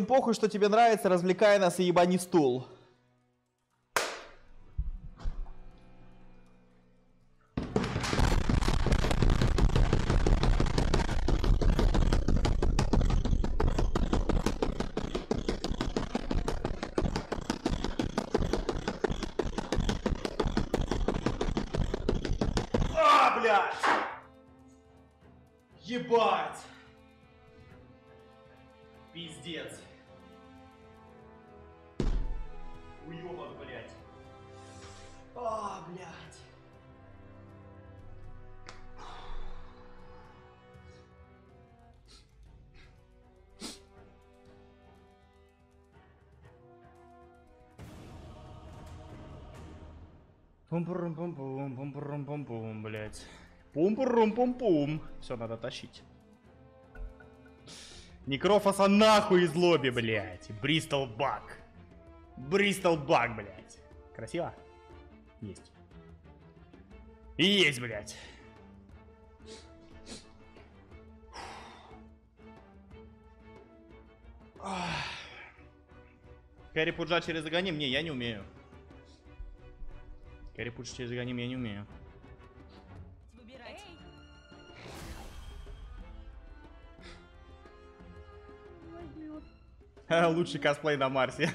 всем похуй, что тебе нравится, развлекай нас и ебани стул. А, блядь! Ебать! Пиздец. Уёбок, блядь. А, блядь. Пум-пум-пум-пум, пум-пум-пум-пум, блядь. Пум-пум-пум-пум. Все, надо тащить. Некрофоса нахуй из лобби, блядь. Бристол Бак. Бристол Бак, блядь. Красиво? Есть. И есть, блядь. Кэрри пуджа через агоним? Не, я не умею. Кэрри пудж через агоним я не умею. Лучший косплей на Марсе.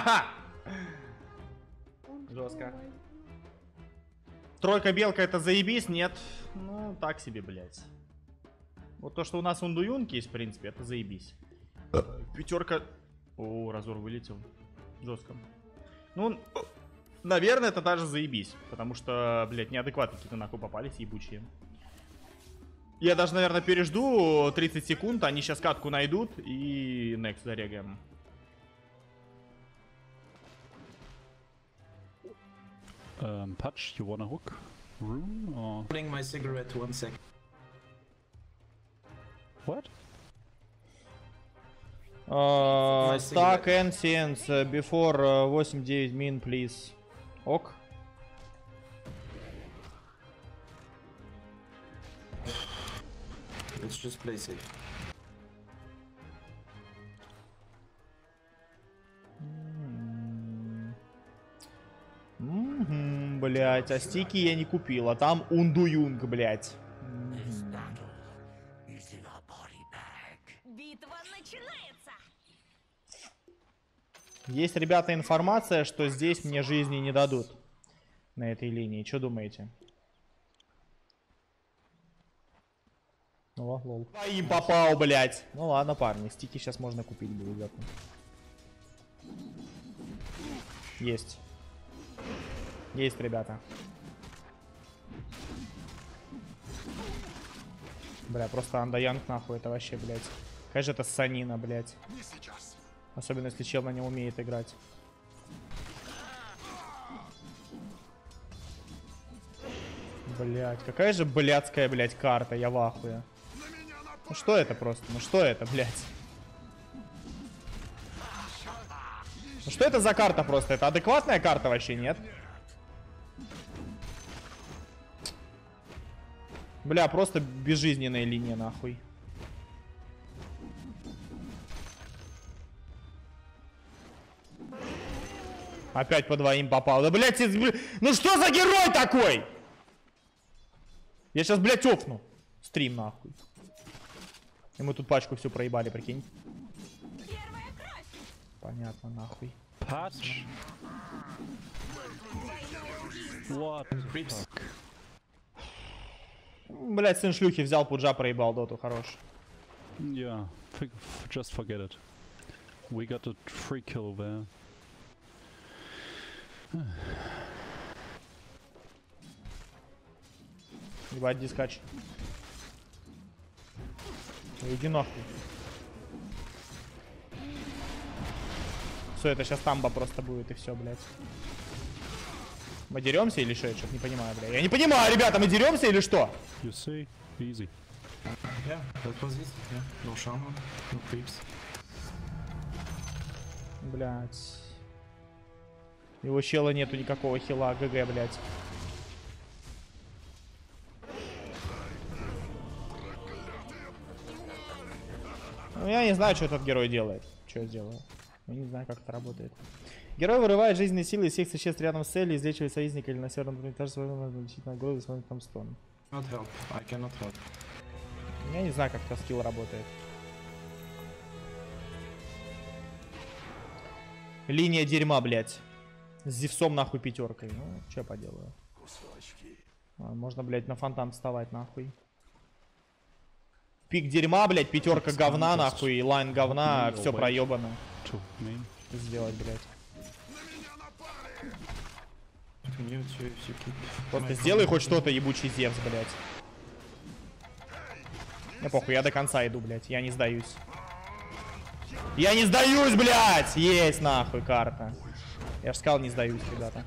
Жестко. Тройка белка это заебись? Нет. Ну, так себе, блядь. Вот то, что у нас ундуюнки есть, в принципе, это заебись. Пятерка. О, разор вылетел. Жестко. Ну, наверное, это даже заебись. Потому что, блядь, неадекватно какие-то нахуй попались, ебучие. Я даже, наверное, пережду 30 секунд, они сейчас катку найдут и next зарегаем. Patch, you wanna hook rune or? Putting my cigarette 1 sec. What? Stack ancients before 8-9 min, please. Ок. Let's just play safe. Блять, а стики я не купил, а там ундуюнг, блять. Битва начинается. Есть, ребята, информация, что здесь мне жизни не дадут на этой линии. Что думаете? О, лол. Им попал, блять. Ну ладно, парни, стики сейчас можно купить будет зато. Есть. Есть, ребята. Бля, просто андоянг нахуй, это вообще, блядь. Какая же это санина, блядь. Особенно если чел на нем умеет играть. Блядь, какая же блядская, блядь, карта, я в ахуе. Ну что это просто? Ну что это, блядь? Ну что это за карта просто? Это адекватная карта вообще, нет? Бля, просто безжизненная линия, нахуй. Опять по двоим попал. Да, блядь, ну что за герой такой? Я сейчас, блядь, офну. Стрим, нахуй. И мы тут пачку всю проебали, прикинь. Понятно, нахуй. Patch? What? Блядь, сын шлюхи взял пуджа, проебал доту, хорош. Yeah, just forget it. We got a free kill there. Ебать, дискач. Иди нахуй. Все, это сейчас тамба просто будет и все, блядь. Мы деремся или что? Я что-то не понимаю, блядь. Я не понимаю, ребята, мы деремся или что? You see? Easy. Yeah, that was easy. Yeah, no shaman, no creeps. Блядь. Его чела нету никакого хила, ГГ, блядь. Ну, я не знаю, что этот герой делает. Что я сделаю? Я не знаю, как это работает. Герой вырывает жизненные силы из всех существ рядом с целью, излечивает союзника или на северном планетаже своего значительно голову и смотрит там стон. Not help. I cannot help. Я не знаю, как это скилл работает. Линия дерьма, блядь. С Зевсом нахуй пятеркой. Ну, что я поделаю. Можно, блядь, на фонтан вставать нахуй. Пик дерьма, блядь, пятерка говна нахуй, и лайн говна, все проебано. Сделать, блядь. Просто сделай хоть что-то, ебучий Зевс, блядь. Не похуй, я до конца иду, блядь, я не сдаюсь. Я не сдаюсь, блядь! Есть нахуй карта. Я ж сказал, не сдаюсь, ребята.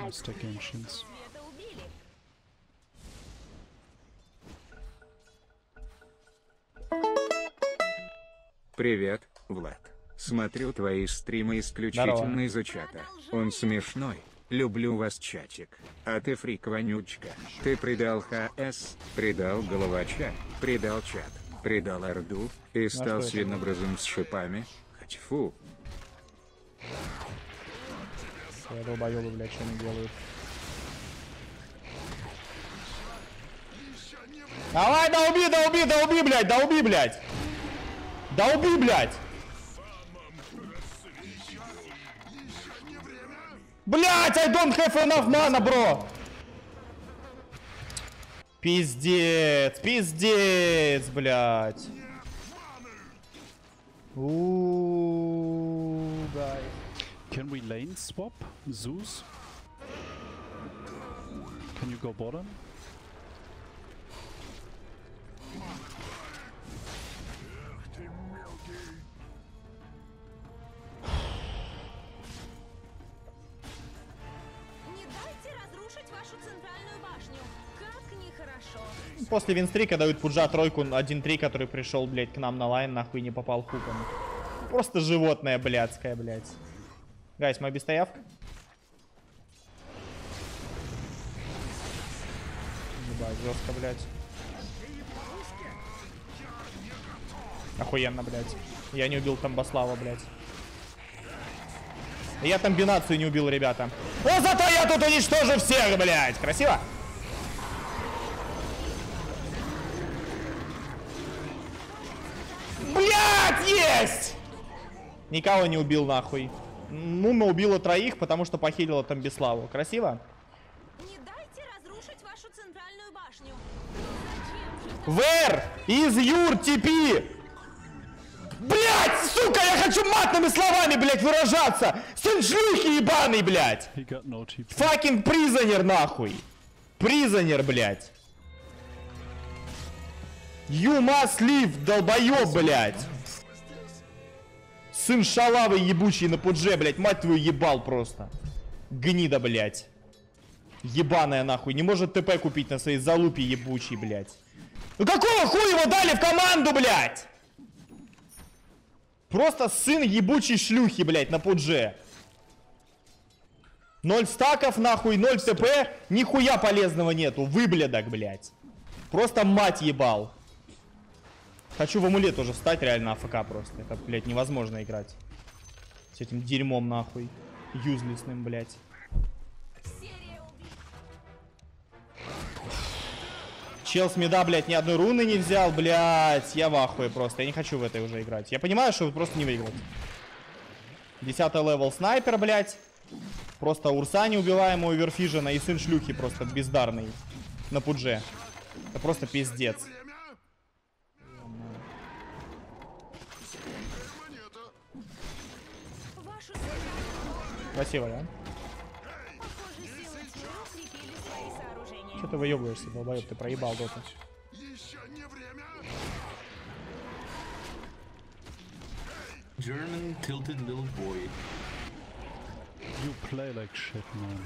Привет, Влад. Смотрю твои стримы исключительно из-за чата. Он смешной. Люблю вас, чатик. А ты фрик вонючка. Ты предал ХС, предал головача, предал чат, предал Орду и стал свинобразом с шипами. Тьфу. Я долбоёбы, блядь, что они делают. Давай, долби, долби, долби, блядь, долби, блядь. Долби, блядь. Блядь, I don't have enough mana, бро. Пиздец, пиздец, блядь. Guys. Can we lane swap? Zeus? Can you go bottom? После винстрика дают пуджа тройку 1-3, который пришел, блядь, к нам на лайн, нахуй не попал хуком. Просто животное блядское, блядь. Гайс, моя бестоявка. Ебать, жестко, блядь. Охуенно, блядь. Я не убил Тамбослава, блядь. Я комбинацию не убил, ребята. Но зато я тут уничтожу всех, блядь. Красиво? Блядь, есть! Никого не убил, нахуй. Мума убила троих, потому что похилила Тамбиславу. Красиво? Не дайте разрушить вашу центральную башню. Where is your TP? Блядь, сука, я хочу матными словами, блядь, выражаться. Сын шлюхи ебаный, блядь. Fucking призонер, нахуй. Призонер, блядь. You must leave, долбоёб, блядь. Сын шалавы ебучий на пудже, блядь, мать твою ебал просто. Гнида, блядь. Ебаная, нахуй. Не может ТП купить на своей залупе ебучий, блядь. Ну какого хуя его дали в команду, блядь? Просто сын ебучей шлюхи, блядь, на пудже. 0 стаков, нахуй, 0 ТП. Нихуя полезного нету. Выблядок, блядь. Просто мать ебал. Хочу в амулет уже встать, реально АФК просто. Это, блядь, невозможно играть. С этим дерьмом, нахуй. Юзлесным, блядь. Чел с мида, блядь, ни одной руны не взял, блядь. Я в ахуе просто. Я не хочу в этой уже играть. Я понимаю, что просто не выиграть. 10 левел снайпер, блядь. Просто Урса неубиваемого Верфижена и сын шлюхи просто бездарный. На пудже. Это просто пиздец. Красиво, да? Что ты выебываешься, долбоёб? Ты проебал доту. German tilted little boy. You play like shit, man.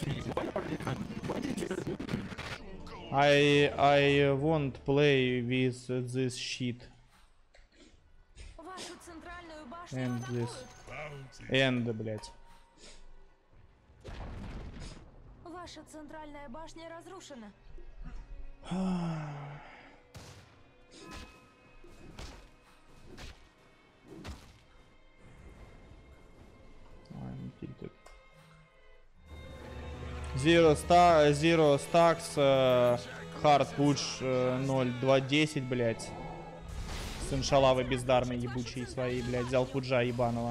I won't play with this shit. And this. And, блядь. Ваша центральная башня разрушена. tilted. Zero stacks, hard push 0.2.10, блять. Сын шалавы бездарный, ебучий своей, блять, взял пуджа ебаного.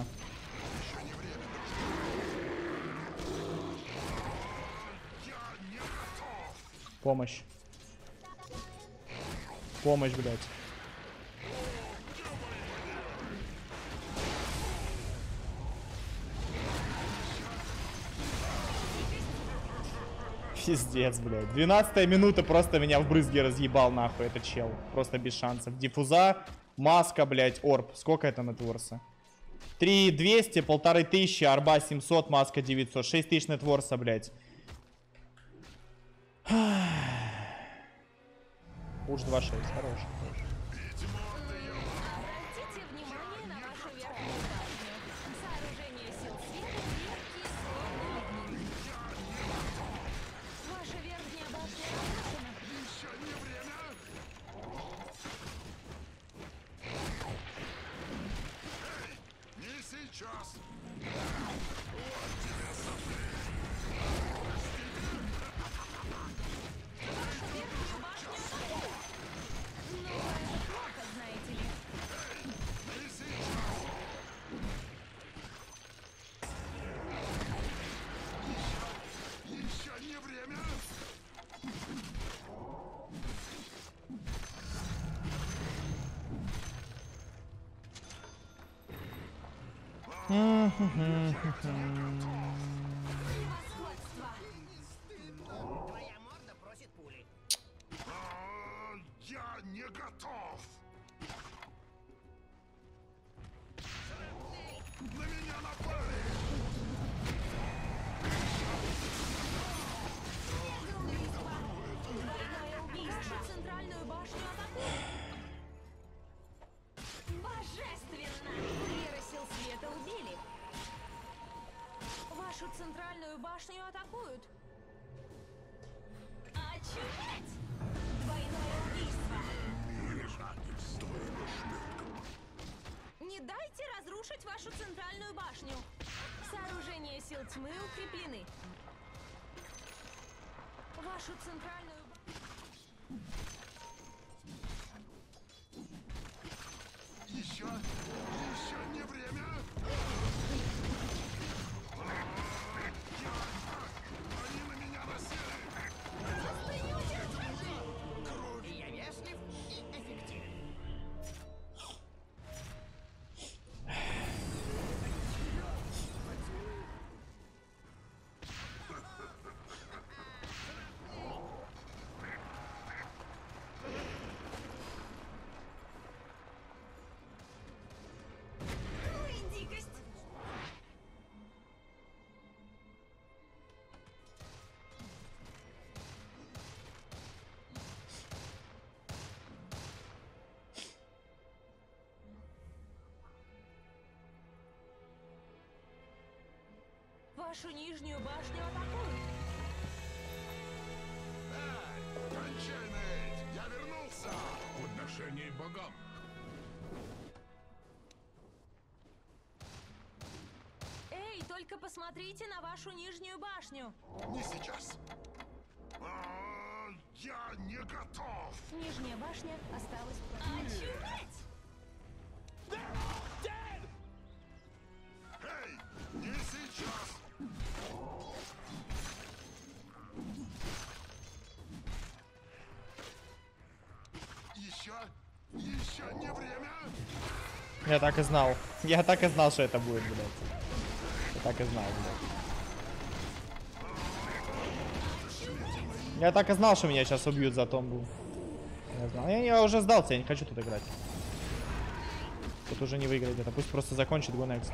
Помощь. Помощь, блять. Пиздец, блядь. 12-я минута просто меня в брызги разъебал нахуй этот чел. Просто без шансов. Диффуза, маска, блядь, орб. Сколько это нетворса? 3200, 1500, арба 700, маска 900. 6000 нетворса, блядь. Уж 2.6, хорош. Обратите внимание на вашу верхнюю башню. Сооружение сил света крепкие, словно ледник. Ваша верхняя башня разрушена. Еще не время! Эй, не сейчас! Вот тебе сопли! Вашу верхнюю башню атакуют. Но это плохо, знаете ли. Не сейчас! Еще не время! Я не готов! На меня напали! Двойное убийство. Вашу центральную башню атакуют. Божественно! Лера сил света убили. Вашу центральную башню атакуют. Очуметь! Двойное убийство. Не дайте разрушить вашу центральную башню. Сооружения сил тьмы укреплены. Вашу центральную Еще не время! Они на меня насели! Я вежлив и эффективен. Ой, дикость! Вашу нижнюю башню атакуют. Кончай, Нейт! Я вернулся! В отношении богам! Эй, только посмотрите на вашу нижнюю башню. Не сейчас! Я не готов! Нижняя башня осталась. Очуметь! Эй, не сейчас! Еще не время! Я так и знал. Я так и знал, что это будет, блядь. Я так и знал, блядь. Я так и знал, что меня сейчас убьют за томбу. Я знал. Я уже сдался, я не хочу тут играть. Тут уже не выиграть это. Пусть просто закончит Go Next.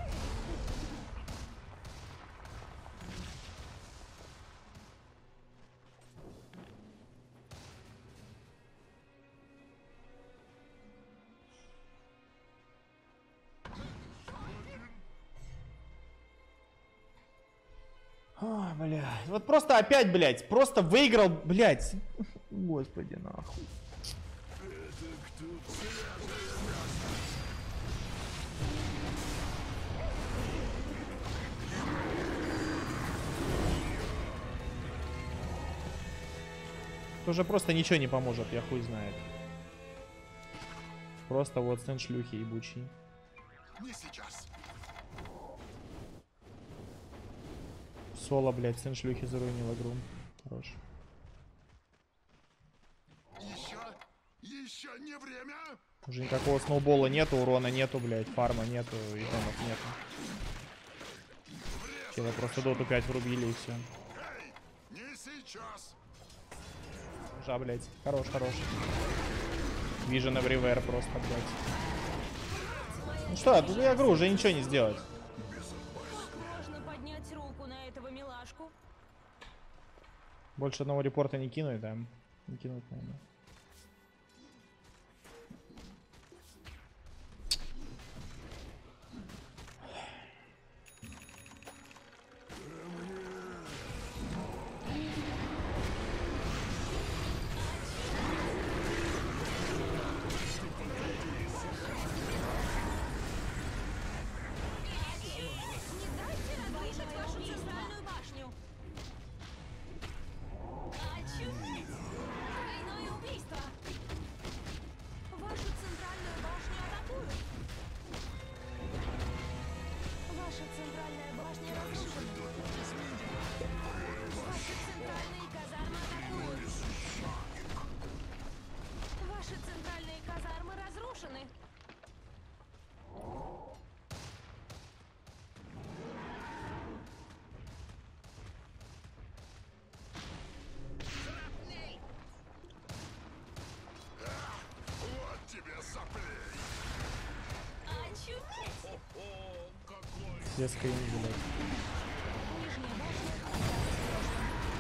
Ой, блядь. Вот просто опять, блядь. Просто выиграл, блядь. Господи, нахуй. уже просто ничего не поможет, я хуй знает. Просто вот сын шлюхи ебучий. Не сейчас. Соло, блядь, сын шлюхи заруинил игру. Хорош. Еще не время. Уже никакого сноубола нету, урона нету, блядь, фарма нету, итемов нету. Килла просто доту 5 врубили и все. Эй, не сейчас. Жа, блядь. Хорош, хорош. Vision everywhere просто, блядь. Ну что, тут я игру уже ничего не сделать. Можно поднять руку на этого милашку. Больше одного репорта не кинуть, да? Не кинуть, наверное. Разрушить вашу центральную башню. Двойное убийство. Вашу центральную башню атакуют. Ваша центральная башня разрушена. Ваши центральные казармы атакуют. Ваши центральные казармы разрушены. Вот тебе соплей. Очуметь! Все скрин, блядь. Нижняя башня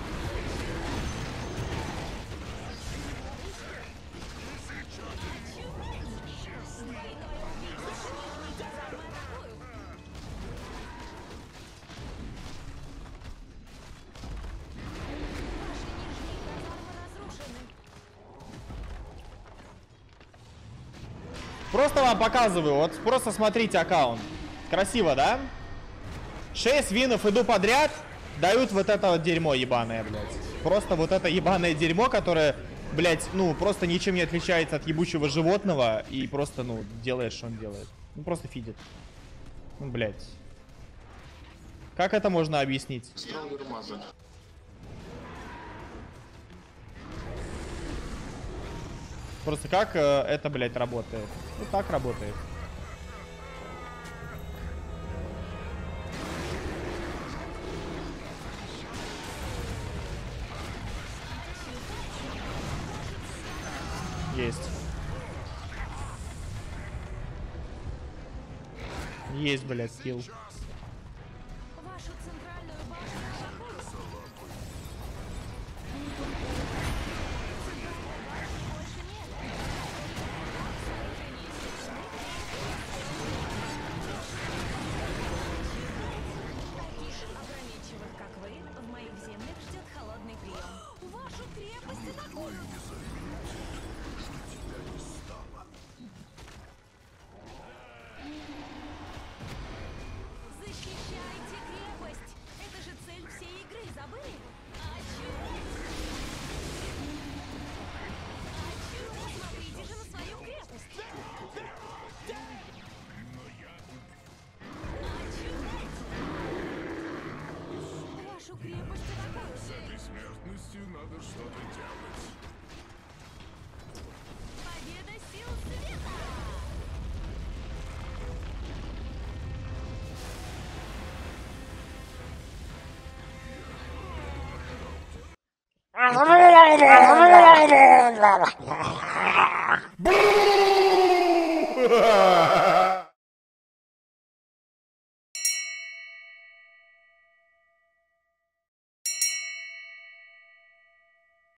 Просто вам показываю, вот просто смотрите аккаунт. Красиво, да? 6 винов иду подряд, дают вот это вот дерьмо ебаное, блядь. Просто вот это ебаное дерьмо, которое, блядь, ну, просто ничем не отличается от ебучего животного и просто, ну, делает, что он делает. Ну, просто фидит. Ну, блядь. Как это можно объяснить? Просто как это, блядь, работает? Вот так работает. Есть. Есть, блядь, скилл. Вашу центральную башню атакуют. Больше нет. Таких опрометчивых, как вы, в моих землях ждет холодный прием. Вашу крепость атакуют. Защищайте крепость! Это же цель всей игры, забыли? Ачу! Посмотрите же на свою крепость! Ачу! Вашу крепость атакуют! С этой смертностью надо что-то делать. Победа сил света! Ha